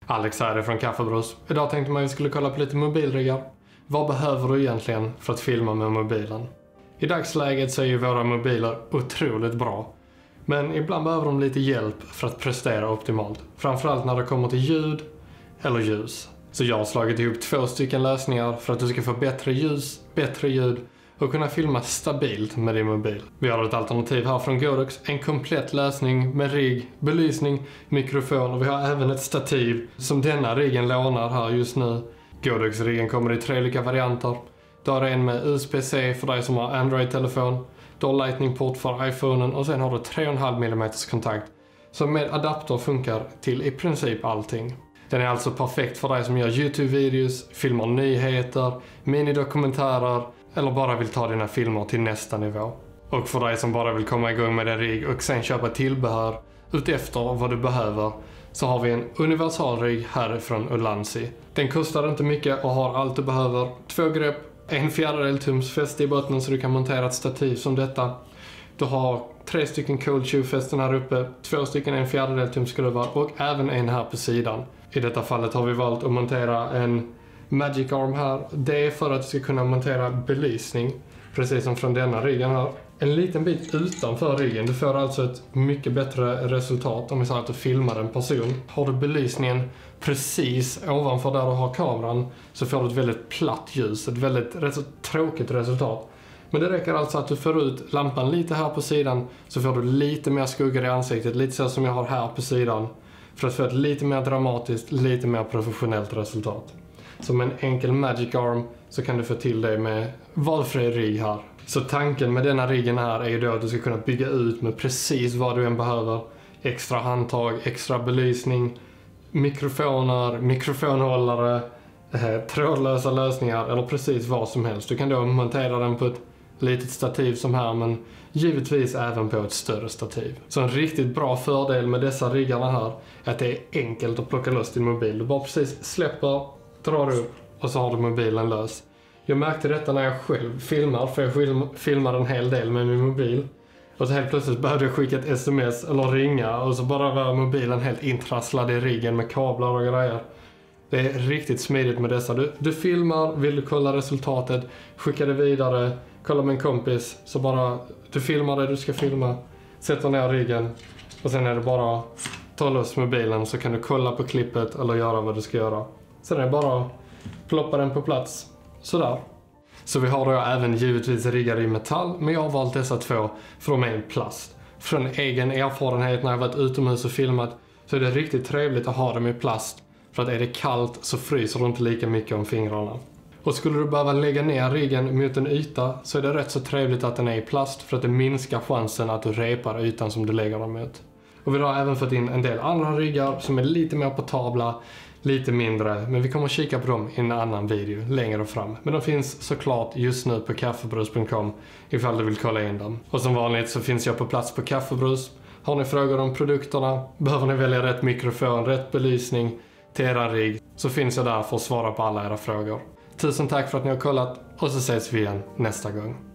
Alex här är från Kaffebrus. Idag tänkte man att vi skulle kolla på lite mobilriggar. Vad behöver du egentligen för att filma med mobilen? I dagsläget så är ju våra mobiler otroligt bra. Men ibland behöver de lite hjälp för att prestera optimalt. Framförallt när det kommer till ljud eller ljus. Så jag har slagit ihop 2 stycken lösningar för att du ska få bättre ljus, bättre ljud och kunna filma stabilt med din mobil. Vi har ett alternativ här från Godox, en komplett lösning med rigg, belysning, mikrofon och vi har även ett stativ som denna riggen lånar här just nu. Godox-riggen kommer i 3 olika varianter. Du har en med USB-C för dig som har Android-telefon. Du har Lightning-port för iPhonen och sen har du 3,5 mm kontakt som med adapter funkar till i princip allting. Den är alltså perfekt för dig som gör YouTube-videos, filmar nyheter, minidokumentärer eller bara vill ta dina filmer till nästa nivå. Och för dig som bara vill komma igång med en rigg och sen köpa tillbehör utefter vad du behöver så har vi en universalrigg härifrån Ulanzi. Den kostar inte mycket och har allt du behöver. 2 grepp, 1/4 tums fäste i botten så du kan montera ett stativ som detta. Du har 3 stycken cold shoe fästen här uppe, 2 stycken 1/4 tums skruvar och även en här på sidan. I detta fallet har vi valt att montera en Magic Arm här. Det är för att du ska kunna montera belysning, precis som från denna riggen här. En liten bit utanför riggen. Du får alltså ett mycket bättre resultat om vi säger att du filmar en person. Har du belysningen precis ovanför där du har kameran så får du ett väldigt platt ljus. Ett väldigt rätt så tråkigt resultat. Men det räcker alltså att du får ut lampan lite här på sidan så får du lite mer skuggor i ansiktet. Lite så som jag har här på sidan. För att få ett lite mer dramatiskt, lite mer professionellt resultat. Som en enkel Magic Arm så kan du få till dig med valfri rigg här. Så tanken med denna riggen här är ju då att du ska kunna bygga ut med precis vad du än behöver. Extra handtag, extra belysning, mikrofoner, mikrofonhållare, trådlösa lösningar eller precis vad som helst. Du kan då montera den på ett litet stativ som här men givetvis även på ett större stativ. Så en riktigt bra fördel med dessa riggarna här är att det är enkelt att plocka loss din mobil. Du bara precis släpper, drar upp och så har du mobilen lös. Jag märkte detta när jag själv filmar, för jag filmar en hel del med min mobil. Och så helt plötsligt behövde jag skicka ett sms eller ringa och så bara var mobilen helt intrasslad i riggen med kablar och grejer. Det är riktigt smidigt med dessa. Du filmar, vill du kolla resultatet, skicka det vidare, kolla med en kompis. Så bara, du filmar det du ska filma, sätter ner riggen och sen är det bara ta loss mobilen så kan du kolla på klippet eller göra vad du ska göra. Sen är det bara ploppa den på plats. Sådär. Så vi har då även givetvis riggar i metall, men jag har valt dessa 2 för de är i plast. Från egen erfarenhet när jag varit utomhus och filmat så är det riktigt trevligt att ha dem i plast. För att är det kallt så fryser du inte lika mycket om fingrarna. Och skulle du behöva lägga ner riggen mot en yta så är det rätt så trevligt att den är i plast för att det minskar chansen att du repar ytan som du lägger dem mot. Och vi har även fått in en del andra riggar som är lite mer portabla, lite mindre, men vi kommer att kika på dem i en annan video längre fram. Men de finns såklart just nu på kaffebrus.com ifall du vill kolla in dem. Och som vanligt så finns jag på plats på Kaffebrus. Har ni frågor om produkterna, behöver ni välja rätt mikrofon, rätt belysning till era rigg, så finns jag där för att svara på alla era frågor. Tusen tack för att ni har kollat och så ses vi igen nästa gång.